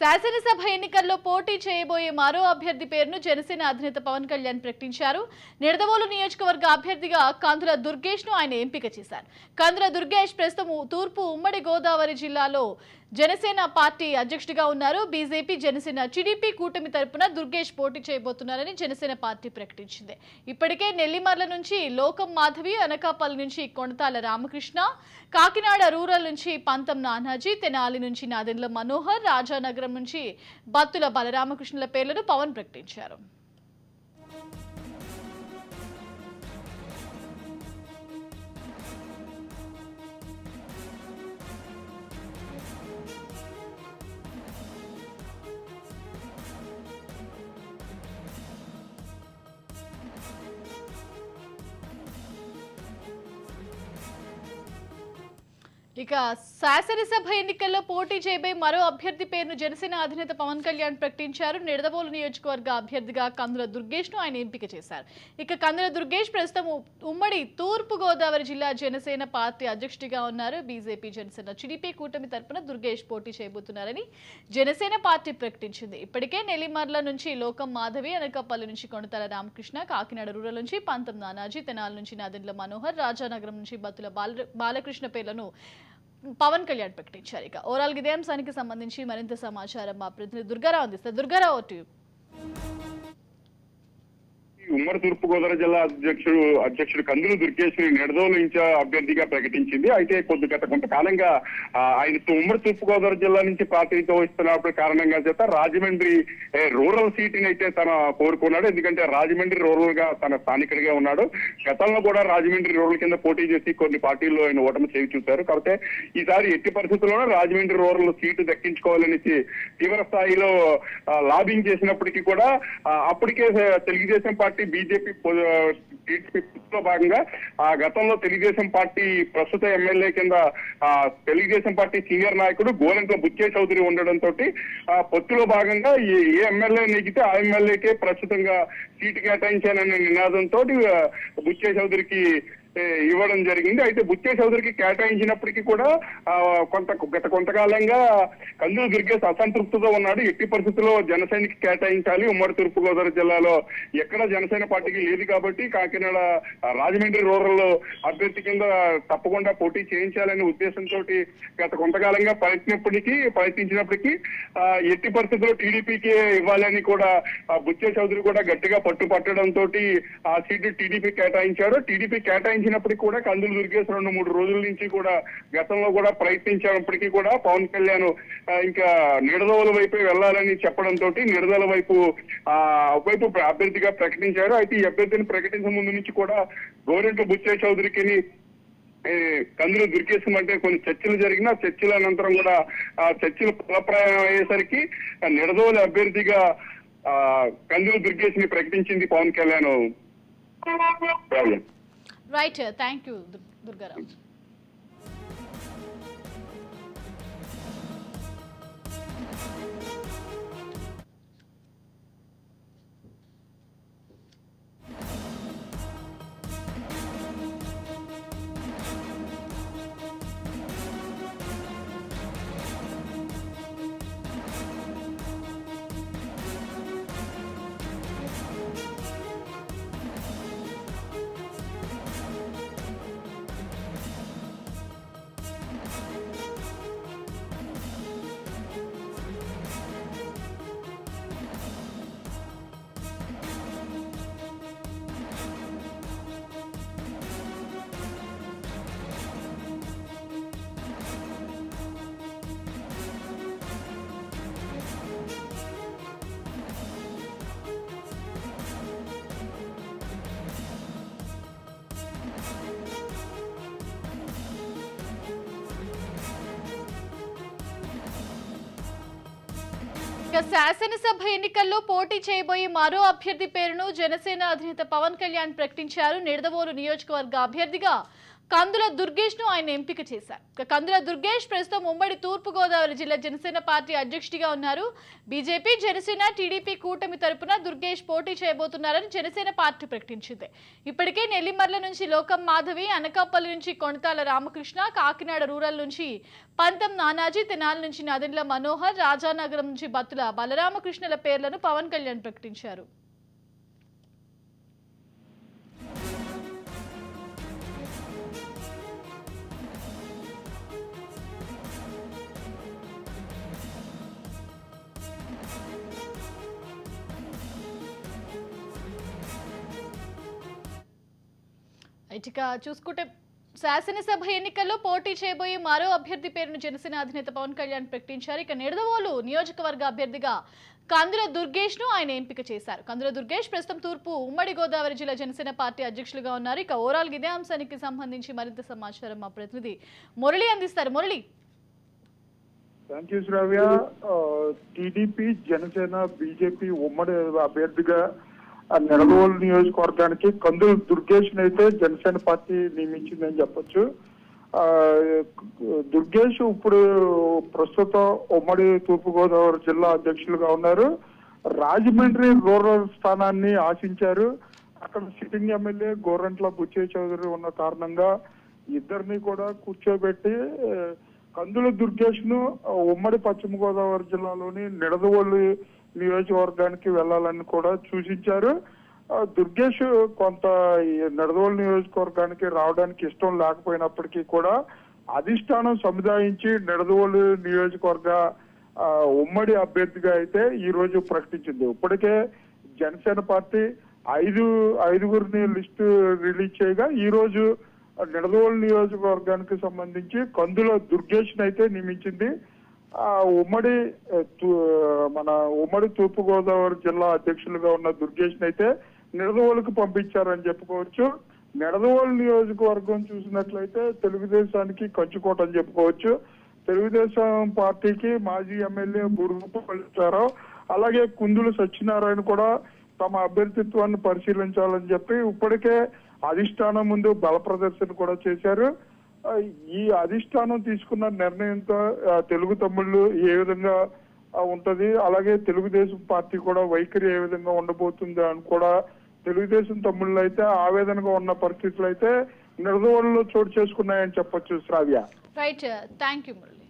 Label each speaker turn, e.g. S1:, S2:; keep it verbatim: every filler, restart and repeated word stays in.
S1: శాసనసభ ఎన్నికల్లో పోటీ చేయబోయే మరో అభ్యర్థి పేరును జనసేన అధినేత పవన్ కళ్యాణ్ ప్రకటించారు. నిడదవోలు నియోజకవర్గ అభ్యర్థిగా కందుల దుర్గేష్ ను ఆయన ఎంపిక చేశారు. కందుల దుర్గేష్ ప్రస్తుతం తూర్పు ఉమ్మడి గోదావరి జిల్లాలో జనసేన పార్టీ అధ్యక్షుడిగా ఉన్నారు. బీజేపీ జనసేన టీడీపీ కూటమి తరపున దుర్గేష్ పోటీ చేయబోతున్నారని జనసేన పార్టీ ప్రకటించింది. ఇప్పటికే నెల్లిమర్ల నుంచి లోకం మాధవి, అనకాపల్లి నుంచి కొణతాల రామకృష్ణ, కాకినాడ రూరల్ నుంచి పంతం నానాజీ, తెనాలి నుంచి నాదెండ్ల మనోహర్, రాజానగరం నుంచి బత్తుల బలరామకృష్ణుల పేర్లను పవన్ ప్రకటించారు. ఇక శాసనసభ ఎన్నికల్లో పోటీ చేయబోయే మరో అభ్యర్థి పేరును జనసేన అధినేత పవన్ కళ్యాణ్ ప్రకటించారు. నిడదవోలు నియోజకవర్గ అభ్యర్థిగా కందుల దుర్గేష్ ను ఆయన ఎంపిక చేశారు. ఇక కందుల దుర్గేష్ ప్రస్తుతం ఉమ్మడి తూర్పు గోదావరి జిల్లా జనసేన పార్టీ అధ్యక్షుడిగా ఉన్నారు. బీజేపీ జనసేన టీడీపీ కూటమి తరపున దుర్గేష్ పోటీ చేయబోతున్నారని జనసేన పార్టీ ప్రకటించింది. ఇప్పటికే నెల్లిమర్ల నుంచి లోకం మాధవి, అనకాపల్లి నుంచి కొణతాల రామకృష్ణ, కాకినాడ రూరల్ నుంచి పంతం నానాజీ, తెనాలి నుంచి నాదెండ్ల మనోహర్, రాజానగరం నుంచి బత్తుల బాల బాలకృష్ణ పేర్లను పవన్ కళ్యాణ్ ప్రకటించారు. ఇక ఓవరాల్ ఇదే అంశానికి సంబంధించి మరింత సమాచారం మా ప్రతినిధి దుర్గారావు అందిస్తారు. దుర్గారావు,
S2: ఉమ్మడి తూర్పు గోదావరి జిల్లా అధ్యక్షుడు అధ్యక్షుడు కందులు దుర్గేష్ ని నిడదవోలు నుంచి అభ్యర్థిగా ప్రకటించింది. అయితే కొద్ది గత కొంతకాలంగా ఆయన ఉమ్మడి తూర్పు గోదావరి జిల్లా నుంచి పార్టీతో వస్తున్నప్పుడు కారణంగా చేత రాజమండ్రి రూరల్ సీట్ ని అయితే తన కోరుకున్నాడు. ఎందుకంటే రాజమండ్రి రూరల్ గా తన స్థానికుడిగా ఉన్నాడు. గతంలో కూడా రాజమండ్రి రూరల్ కింద పోటీ చేసి కొన్ని పార్టీల్లో ఆయన ఓటమి చేసి చూశారు. కాకపోతే ఈసారి ఎట్టి పరిస్థితుల్లోనే రాజమండ్రి రూరల్ సీటు దక్కించుకోవాలని తీవ్ర స్థాయిలో లాబింగ్ చేసినప్పటికీ కూడా అప్పటికే తెలుగుదేశం పార్టీ బీజేపీ లో భాగంగా ఆ గతంలో తెలుగుదేశం పార్టీ ప్రస్తుత ఎమ్మెల్యే కింద ఆ తెలుగుదేశం పార్టీ సీనియర్ నాయకుడు గోరంట్ల బుచ్చే చౌదరి ఉండడంతో ఆ పొత్తులో భాగంగా ఏ ఎమ్మెల్యే నెగితే ఆ ఎమ్మెల్యేకే ప్రస్తుతంగా సీటు కేటాయించాననే నినాదంతో బుచ్చే చౌదరికి ఇవ్వడం జరిగింది. అయితే బుచ్చే చౌదరికి కేటాయించినప్పటికీ కూడా కొంత గత కొంతకాలంగా కందులు దుర్గేష్ అసంతృప్తితో ఉన్నాడు. ఎట్టి పరిస్థితుల్లో జనసేనకి కేటాయించాలి, ఉమ్మడి తూర్పు గోదావరి జిల్లాలో ఎక్కడ జనసేన పార్టీకి లేదు కాబట్టి కాకినాడ రాజమండ్రి రూరల్ అభ్యర్థి కింద తప్పకుండా పోటీ చేయించాలనే ఉద్దేశంతో గత కొంతకాలంగా ప్రయత్నప్పటికీ ప్రయత్నించినప్పటికీ ఎట్టి పరిస్థితుల్లో టీడీపీకి ఇవ్వాలని కూడా బుచ్చే చౌదరి కూడా గట్టిగా పట్టుపట్టడంతో ఆ సీటు టీడీపీ కేటాయించారు. టీడీపీ కేటాయించి ినప్పటికీ కూడా కందులు దుర్గేష్ రెండు మూడు రోజుల నుంచి కూడా గతంలో కూడా ప్రయత్నించినప్పటికీ కూడా పవన్ కళ్యాణ్ ఇంకా నిడదవోలు వైపు వెళ్లాలని చెప్పడంతో నిడదవోలు వైపు ఆ వైపు అభ్యర్థిగా ప్రకటించారు. అయితే ఈ అభ్యర్థిని ప్రకటించే ముందు నుంచి కూడా గోరెంట్ల బుచ్చే చౌదరికి కందులు దుర్గేష్ అంటే కొన్ని చర్చలు జరిగిన చర్చల అనంతరం కూడా ఆ చర్చలు ఫలప్రాయం అయ్యేసరికి నిడదవోలు అభ్యర్థిగా ఆ కందులు దుర్గేష్ ని ప్రకటించింది Pawan Kalyan.
S1: Right, thank you Durgarao. శాసనసభ ఎన్నికల్లో పోటీ చేయబోయే మరో అభ్యర్థి పేరును జనసేన అధినేత పవన్ కళ్యాణ్ ప్రకటించారు. నిడదవోలు నియోజకవర్గ అభ్యర్థిగా కందుల దుర్గేష్ ను ఆయన ఎంపిక చేశారు. కందుల దుర్గేష్ ప్రస్తుతం ఉమ్మడి తూర్పు గోదావరి జిల్లా జనసేన పార్టీ అధ్యక్షుడిగా ఉన్నారు. బీజేపీ, జనసేన, టీడీపీ కూటమి తరపున దుర్గేష్ పోటీ చేయబోతున్నారని జనసేన పార్టీ ప్రకటించింది. ఇప్పటికే నెల్లిమర్ల నుంచి లోకం మాధవి, అనకాపల్లి నుంచి కొణతాల రామకృష్ణ, కాకినాడ రూరల్ నుంచి పంతం నానాజీ, తెనాలి నుంచి నదెండ్ల మనోహర్, రాజానగరం నుంచి బత్తుల బలరామకృష్ణల పేర్లను పవన్ కళ్యాణ్ ప్రకటించారు. ఇక చూసుకుంటే శాసనసభ ఎన్నికల్లో పోటీ చేయబోయే మరో అభ్యర్థి పేరును జనసేన అధినేత పవన్ కళ్యాణ్ ప్రకటించారు. ఇక నిడదవోలు నియోజకవర్గ అభ్యర్థిగా కందుల దుర్గేష్ ను ఆయన ఎంపిక చేశారు. కందుల దుర్గేష్ ప్రస్తుతం తూర్పు ఉమ్మడి గోదావరి జిల్లా జనసేన పార్టీ అధ్యక్షులుగా ఉన్నారు. ఇక ఓవరాల్ ఇదే అంశానికి సంబంధించి మరింత సమాచారం మా ప్రతినిధి మురళి అందిస్తారు. Murali.
S3: Thank you Sravya. TDP, Janasena, BJP ఉమ్మడి అభ్యర్థిగా నిడదవోలు నియోజకవర్గానికి కందుల దుర్గేష్ అయితే జనసేన పార్టీ నియమించిందని చెప్పొచ్చు. ఆ దుర్గేష్ ఇప్పుడు ప్రస్తుతం ఉమ్మడి తూర్పుగోదావరి జిల్లా అధ్యక్షులుగా ఉన్నారు. రాజమండ్రి రూరల్ స్థానాన్ని ఆశించారు. అక్కడ సిట్టింగ్ ఎమ్మెల్యే గోరంట్ల బుచ్చయ్య చౌదరి ఉన్న కారణంగా ఇద్దరిని కూడా కూర్చోబెట్టి కందుల దుర్గేష్ ను ఉమ్మడి పశ్చిమ గోదావరి జిల్లాలోని నిడదవోలు నియోజకవర్గానికి వెళ్లాలని కూడా సూచించారు. దుర్గేష్ కొంత నిడదవోలు నియోజకవర్గానికి రావడానికి ఇష్టం లేకపోయినప్పటికీ కూడా అధిష్టానం సముదాయించి నిడదవోలు నియోజకవర్గ ఉమ్మడి అభ్యర్థిగా అయితే ఈ రోజు ప్రకటించింది. ఇప్పటికే జనసేన పార్టీ ఐదు ఐదుగురిని లిస్టు రిలీజ్ చేయగా ఈ రోజు నిడదవోలు నియోజకవర్గానికి సంబంధించి కందుల దుర్గేష్ అయితే నియమించింది. ఆ ఉమ్మడి మన ఉమ్మడి తూర్పు గోదావరి జిల్లా అధ్యక్షులుగా ఉన్న దుర్గేష్ అయితే నిడదవోలుకు పంపించారని చెప్పుకోవచ్చు. నిడదవోలు నియోజకవర్గం చూసినట్లయితే తెలుగుదేశానికి కంచుకోట అని చెప్పుకోవచ్చు. తెలుగుదేశం పార్టీకి మాజీ ఎమ్మెల్యే బురుగుపల్లిచారావు, అలాగే కుందుల సత్యనారాయణ కూడా తమ అభ్యర్థిత్వాన్ని పరిశీలించాలని చెప్పి ఇప్పటికే అధిష్టానం ముందు బల ప్రదర్శన కూడా చేశారు. ఈ అధిష్టానం తీసుకున్న నిర్ణయంతో తెలుగు తమ్ముళ్ళు ఏ విధంగా ఉంటది, అలాగే తెలుగుదేశం పార్టీ కూడా వైఖరి ఏ విధంగా ఉండబోతుంది అని కూడా తెలుగుదేశం తమ్ముళ్ళు అయితే ఆవేదనగా ఉన్న పరిస్థితులు అయితే నిడదవోలులో చోటు చేసుకున్నాయని చెప్పొచ్చు Sravya.
S1: Right, thank you Murali.